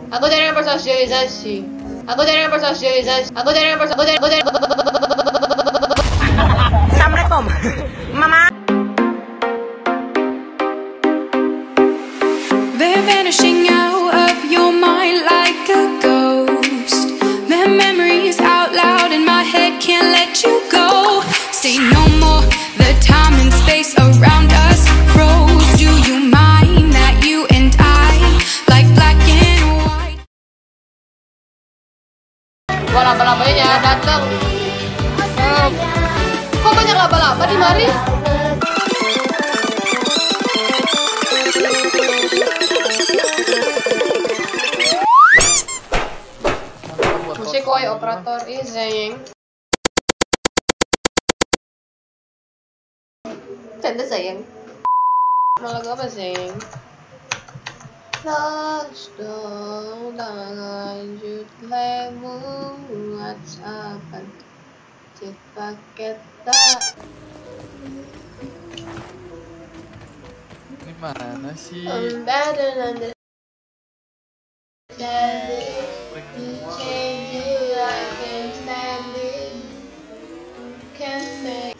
Aku jarang bersosialisasi. Assalamualaikum, Mama. They're vanishing out of your mind like a ghost. Their memories out loud in my head, can't let you go. Say no more, the time and space around us froze. Do you mind that you and I, like black and white? Laba-labanya datang. Kok banyak laba-laba di mari? Musik koi operator izing. Canda sayang. Malah gue apa sayang? Lost dong, lanjut lemu WhatsAppan chat paket tak. Gimana sih? Better understand it. To change you, I can't stand it. Can't make.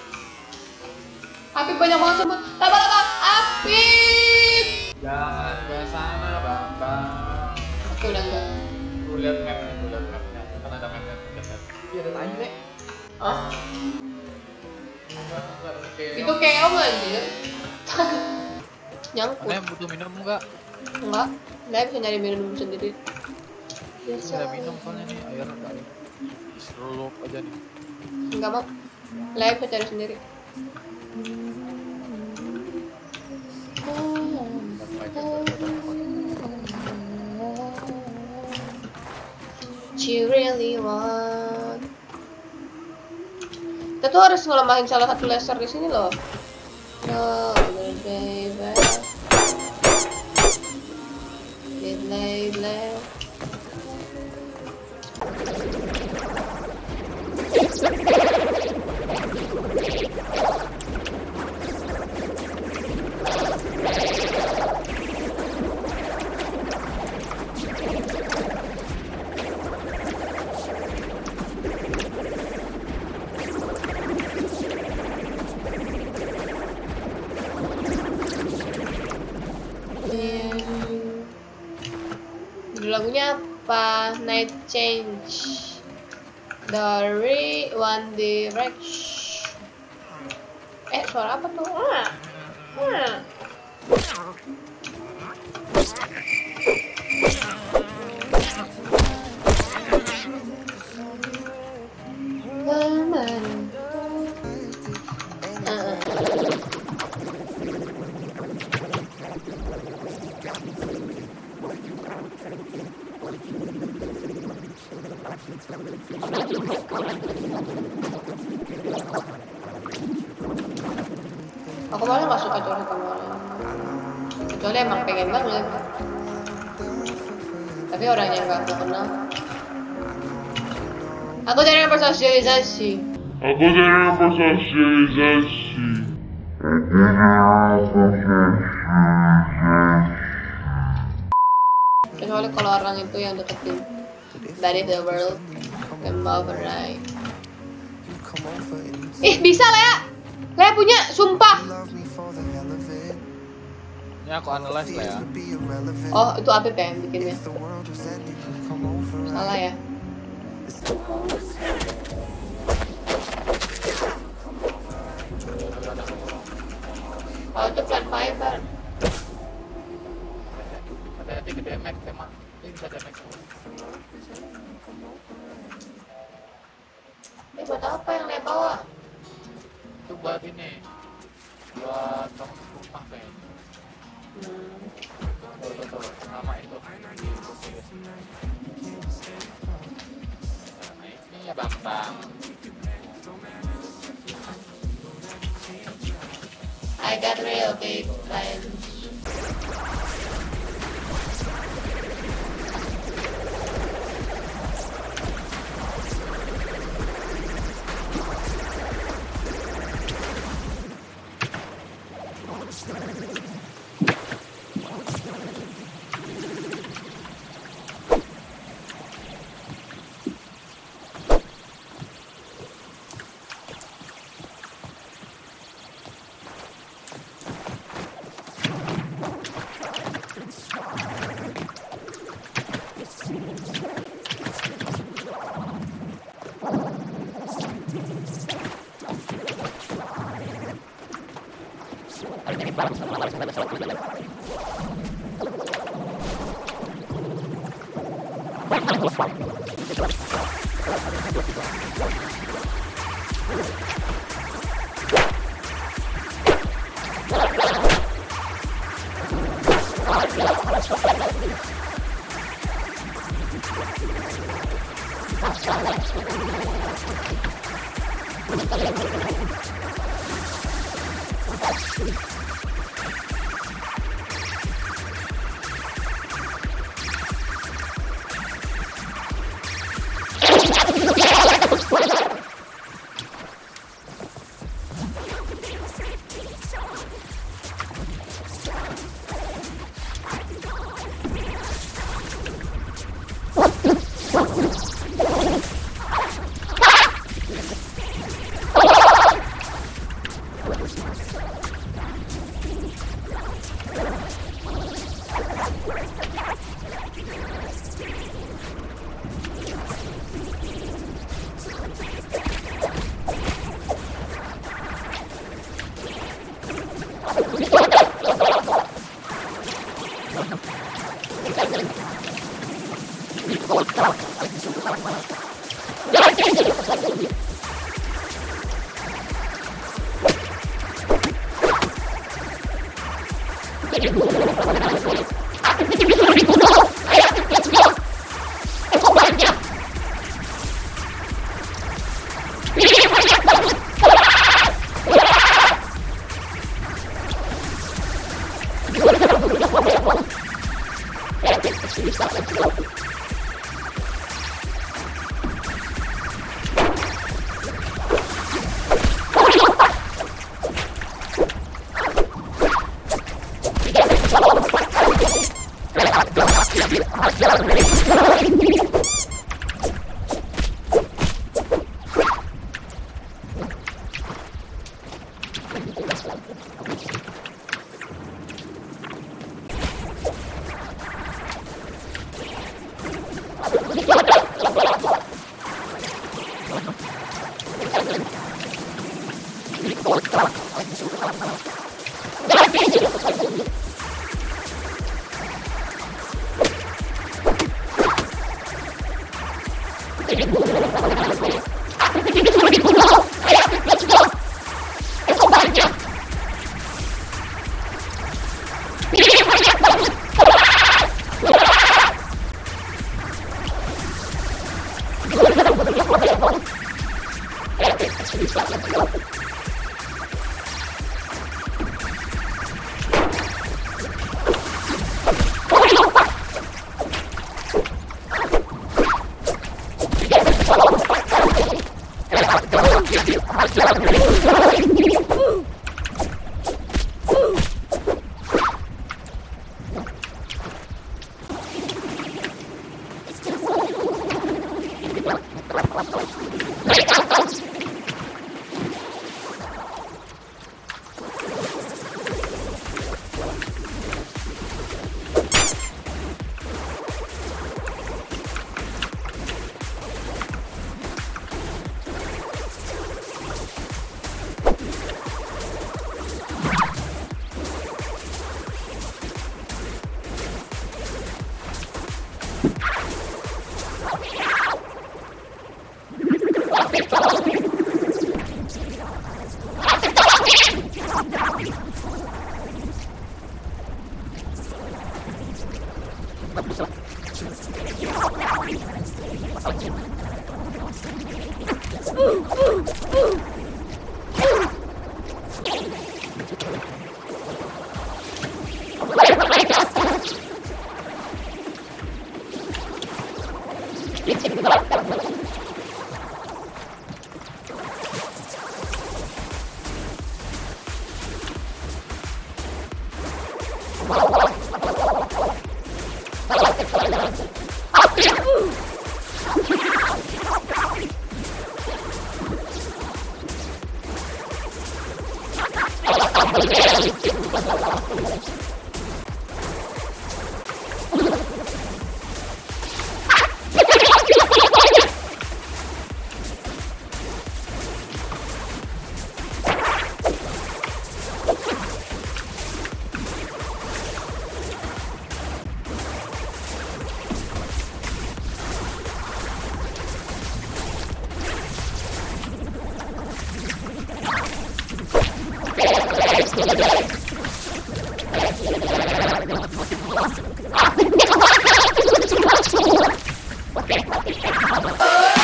Api banyak banget sebut. Laba-laba api. Jangan ke sana, Bambang. Oke, udah enggak. Lu lihat mapnya. Kan ada mapnya. Iya, ada tanya deh. Oh, Itu itu keong anjir. Nyangkut. Mana yang butuh minum enggak? Enggak, Lea bisa nyari minum sendiri. Biasa. Ada minum soalnya nih, air enggak. Disuruh aja nih. Enggak mau. Lea bisa cari sendiri. You really want. Kita tuh harus ngelembahin salah satu laser di sini loh. No, baby. Lay. Lagunya apa? Night Change dari One Direction. Suara apa tuh? Aku malah gak suka curhat sama orang, kecuali emang pengen banget. Tapi orangnya gak aku kenal. Aku jarang bersosialisasi. Kecuali kalau orang itu yang deketin. That is the world. Come over, right? Ih, bisa Lea! Lea punya, sumpah! Ini aku analyze lah ya. Oh, itu app yang bikinnya. Salah ya? Oh, itu flat fiber. Hati-hati gede max emang. Ini bisa ada max. Ini buat apa yang Lea bawa? Itu buat ini. Buat rumah kayaknya. Betul. Sama itu. Nah, ini ya Bambang. I got real big plans. Oh